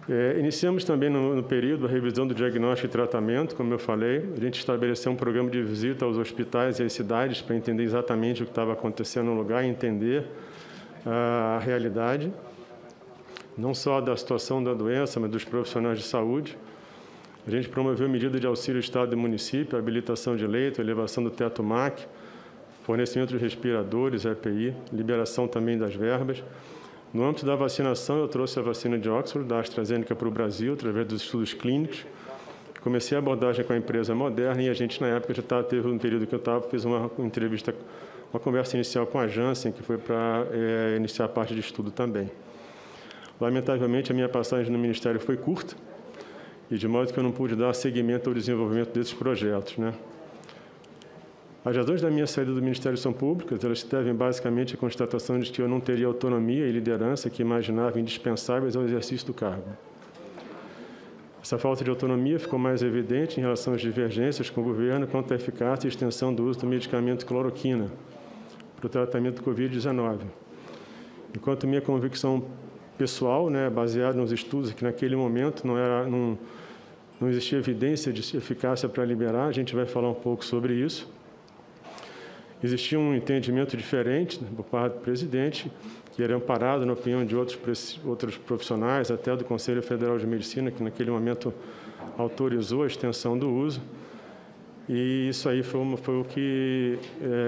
Iniciamos também no período a revisão do diagnóstico e tratamento, como eu falei. A gente estabeleceu um programa de visita aos hospitais e às cidades para entender exatamente o que estava acontecendo no lugar e entender a realidade, não só da situação da doença, mas dos profissionais de saúde. A gente promoveu medida de auxílio Estado e município, habilitação de leito, elevação do teto MAC, fornecimento de respiradores, EPI, liberação também das verbas. No âmbito da vacinação, eu trouxe a vacina de Oxford, da AstraZeneca, para o Brasil, através dos estudos clínicos. Comecei a abordagem com a empresa Moderna e a gente, na época, teve um período que eu estava, fiz uma entrevista, uma conversa inicial com a Janssen, que foi para iniciar a parte de estudo também. Lamentavelmente, a minha passagem no Ministério foi curta, e de modo que eu não pude dar seguimento ao desenvolvimento desses projetos, né? As razões da minha saída do Ministério são públicas, elas se devem basicamente à constatação de que eu não teria autonomia e liderança que imaginava indispensáveis ao exercício do cargo. Essa falta de autonomia ficou mais evidente em relação às divergências com o governo quanto à eficácia e extensão do uso do medicamento cloroquina para o tratamento do Covid-19. Enquanto minha convicção pessoal, baseada nos estudos que naquele momento não existia evidência de eficácia para liberar, a gente vai falar um pouco sobre isso. Existia um entendimento diferente por parte do presidente, que era amparado na opinião de outros profissionais, até do Conselho Federal de Medicina, que naquele momento autorizou a extensão do uso. E isso aí foi o que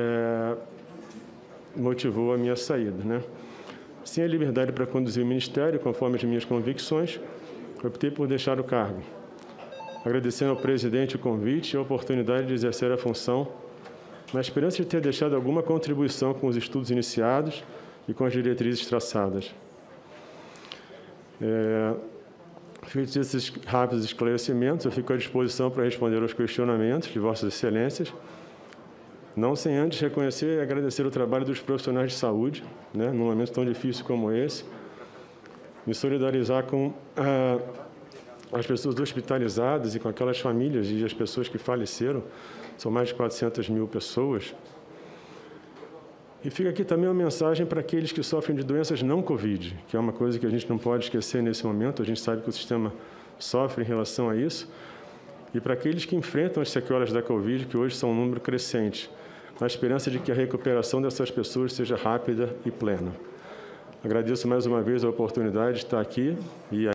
motivou a minha saída, né? Sem a liberdade para conduzir o Ministério, conforme as minhas convicções, optei por deixar o cargo, agradecendo ao presidente o convite e a oportunidade de exercer a função, na esperança de ter deixado alguma contribuição com os estudos iniciados e com as diretrizes traçadas. Feitos esses rápidos esclarecimentos, eu fico à disposição para responder aos questionamentos de Vossas Excelências, não sem antes reconhecer e agradecer o trabalho dos profissionais de saúde, num momento tão difícil como esse, me solidarizar com as pessoas hospitalizadas e com aquelas famílias e as pessoas que faleceram, são mais de 400 mil pessoas. E fica aqui também uma mensagem para aqueles que sofrem de doenças não Covid, que é uma coisa que a gente não pode esquecer nesse momento, a gente sabe que o sistema sofre em relação a isso, e para aqueles que enfrentam as sequelas da Covid, que hoje são um número crescente, na esperança de que a recuperação dessas pessoas seja rápida e plena. Agradeço mais uma vez a oportunidade de estar aqui e